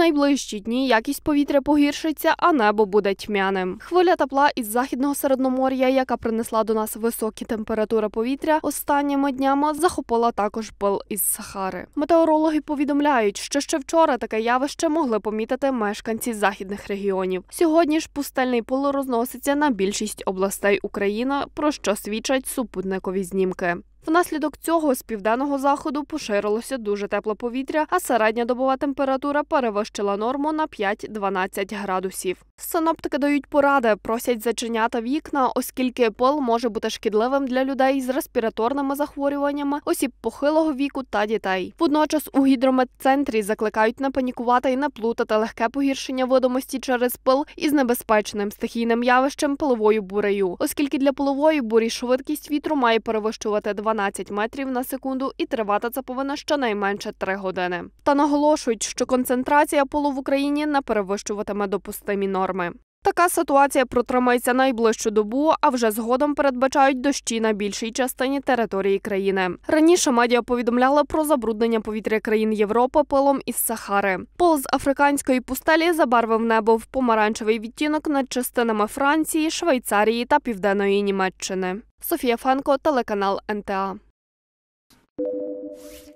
найближчі дні якість повітря погіршиться, а небо буде тьмяним. Хвиля тепла із Західного Середномор'я, яка принесла до нас високі температури повітря, останніми днями захопила також пил із Сахари. Метеорологи повідомляють, що ще вчора таке явище могли помітити мешканці західних регіонів. Сьогодні ж пустельний пил розноситься на більшість областей України, про що свідчать супутникові знімки. Внаслідок цього з південного заходу поширилося дуже тепле повітря, а середня добова температура перевищила норму на 5-12 градусів. Синоптики дають поради, просять зачиняти вікна, оскільки пил може бути шкідливим для людей з респіраторними захворюваннями, осіб похилого віку та дітей. Водночас у гідрометцентрі закликають не панікувати і не плутати легке погіршення видимості через пил із небезпечним стихійним явищем пиловою бурею, оскільки для пилової бурі швидкість вітру має перевищувати 12 метрів на секунду і тривати це повинно щонайменше 3 години. Та наголошують, що концентрація пилу в Україні не перевищуватиме допустимі норми. Така ситуація протримається найближчу добу, а вже згодом передбачають дощі на більшій частині території країни. Раніше медіа повідомляли про забруднення повітря країн Європи пилом із Сахари. Пил з африканської пустелі забарвив небо в помаранчевий відтінок над частинами Франції, Швейцарії та Південної Німеччини. Софія Фенко, телеканал НТА.